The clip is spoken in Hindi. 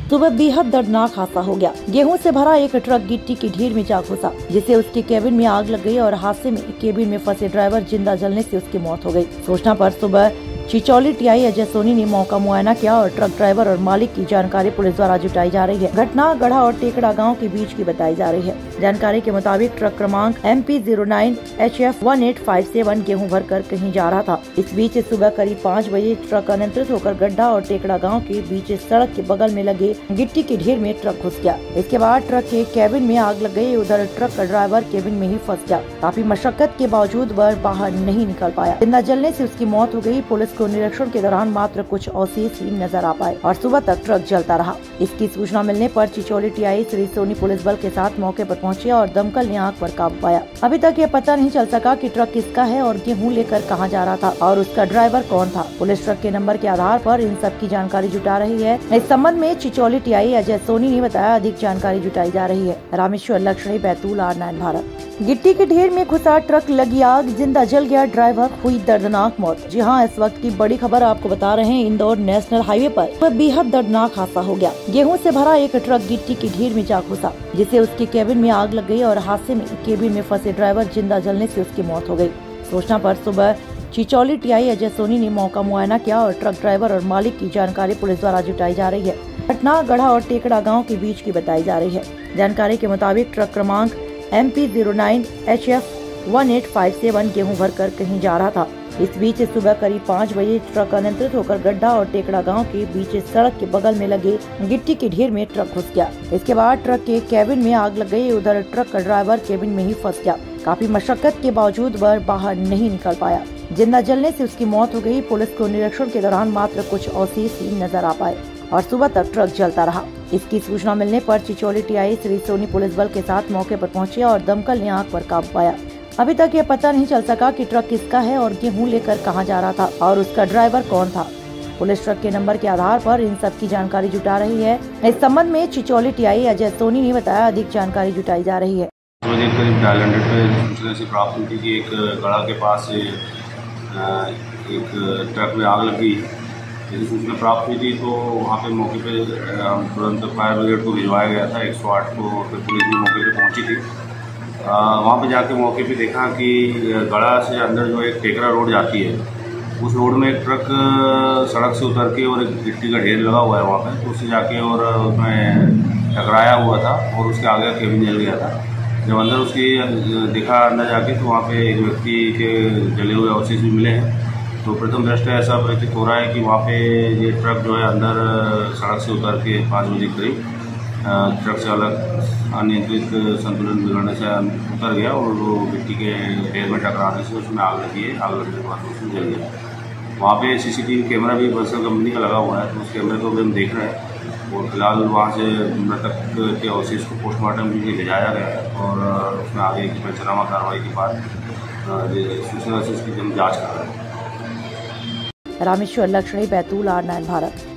सुबह बेहद दर्दनाक हादसा हो गया। गेहूं से भरा एक ट्रक गिट्टी की ढेर में जा घुसा, जिससे उसके केबिन में आग लग गई और हादसे में केबिन में फंसे ड्राइवर जिंदा जलने से उसकी मौत हो गई। सूचना पर सुबह चिचौली टीआई अजय सोनी ने मौका मुआयना किया और ट्रक ड्राइवर और मालिक की जानकारी पुलिस द्वारा जुटाई जा रही है। घटना गढ़ा और टेकड़ा गांव के बीच की बताई जा रही है। जानकारी के मुताबिक ट्रक क्रमांक MP09HF1857 गेहूं भरकर कहीं जा रहा था। इस बीच सुबह करीब 5 बजे ट्रक अनियंत्रित होकर गड्ढा और टेकड़ा गांव के बीच सड़क के बगल में लगे गिट्टी के ढेर में ट्रक घुस गया। इसके बाद ट्रक के केबिन में आग लग गई। उधर ट्रक का ड्राइवर केबिन में ही फंस गया। काफी मशक्कत के बावजूद वह बाहर नहीं निकल पाया। जिंदा जलने से उसकी मौत हो गई। पुलिस को निरीक्षण के दौरान मात्र कुछ अवशेष ही नजर आ पाए और सुबह तक ट्रक जलता रहा। इसकी सूचना मिलने पर चिचौली टीआई श्री सोनी पुलिस बल के साथ मौके पर पहुंचे और दमकल ने आग पर काबू पाया। अभी तक ये पता नहीं चल सका कि ट्रक किसका है और गेहूं लेकर कहां जा रहा था और उसका ड्राइवर कौन था। पुलिस ट्रक के नंबर के आधार पर इन सब की जानकारी जुटा रही है। इस संबंध में चिचौली टीआई अजय सोनी ने बताया, अधिक जानकारी जुटाई जा रही है। रामेश्वर लक्ष्मी, बैतूल, R9 भारत। गिट्टी के ढेर में घुसा ट्रक, लगी आग, जिंदा जल गया ड्राइवर, हुई दर्दनाक मौत। जी हाँ, इस वक्त की बड़ी खबर आपको बता रहे हैं। इंदौर नेशनल हाईवे पर बेहद दर्दनाक हादसा हो गया। गेहूं से भरा एक ट्रक गिट्टी की ढेर में जा घुसा, जिससे उसके केबिन में आग लग गई और हादसे में केबिन में फंसे ड्राइवर जिंदा जलने से उसकी मौत हो गई। सूचना पर सुबह चिचौली टीआई अजय सोनी ने मौका मुआयना किया और ट्रक ड्राइवर और मालिक की जानकारी पुलिस द्वारा जुटाई जा रही है। घटना गढ़ा और टेकड़ा गाँव के बीच की बताई जा रही है। जानकारी के मुताबिक ट्रक क्रमांक MP09HF1857 गेहूं भरकर कहीं जा रहा था। इस बीच सुबह करीब 5 बजे ट्रक अनियंत्रित होकर गड्ढा और टेकड़ा गांव के बीच सड़क के बगल में लगे गिट्टी के ढेर में ट्रक घुस गया। इसके बाद ट्रक के केबिन में आग लग गई। उधर ट्रक का ड्राइवर केबिन में ही फंस गया। काफी मशक्कत के बावजूद वह बाहर नहीं निकल पाया। जिंदा जलने से उसकी मौत हो गई। पुलिस को निरीक्षण के दौरान मात्र कुछ अवशेष ही नजर आ पाए और सुबह तक ट्रक जलता रहा। इसकी सूचना मिलने पर चिचौली टीआई श्री सोनी पुलिस बल के साथ मौके पर पहुंचे और दमकल ने आग पर काबू पाया। अभी तक ये पता नहीं चल सका कि ट्रक किसका है और गेहूं लेकर कहां जा रहा था और उसका ड्राइवर कौन था। पुलिस ट्रक के नंबर के आधार पर इन सब की जानकारी जुटा रही है। इस संबंध में चिचौली टीआई अजय सोनी ने बताया, अधिक जानकारी जुटाई जा रही है। करीब डायल 100 पे सूचना से प्राप्त हुई थी कि एक गढ़ा के पास एक ट्रक में आग लगी। जैसे सूचना प्राप्त हुई थी तो वहाँ पे मौके पे तुरंत फायर ब्रिगेड को भिजवाया गया था। 108 को पुलिस भी मौके पे पहुँची थी। वहाँ पे जाके मौके पे देखा कि गढ़ा से अंदर जो एक टेकरा रोड जाती है, उस रोड में एक ट्रक सड़क से उतर के और एक गिट्टी का ढेर लगा हुआ है वहाँ पे, तो उससे जाके और उसमें टकराया हुआ था और उसके आगे केबिन जल गया था। जब अंदर उसकी देखा अंदर जाके तो वहाँ पे एक व्यक्ति के जले हुए अवशेष भी मिले हैं। तो प्रथम दृष्टया ऐसा प्रतीत हो रहा है कि वहाँ पे ये ट्रक जो है अंदर सड़क से उतर के 5 बजे करीब ट्रक चालक अनियंत्रित संतुलन बिगड़ने से उतर गया और वो मिट्टी के ढेर में टकराने से उसमें आग लगी है। आग लगने के बाद उसमें जल गया। वहाँ पे CCTV कैमरा भी बर्सर कंपनी का लगा हुआ है, तो उस कैमरे को भी हम देख रहे हैं और फिलहाल वहाँ से मृतक के अवशेष को पोस्टमार्टम के लिए भेजाया गया है और उसमें आगे की पंचनामा कार्रवाई के बाद सूचना से इसकी हम जाँच कर रहे हैं। रामेश्वर लक्ष्मी, बैतूल, R9 भारत।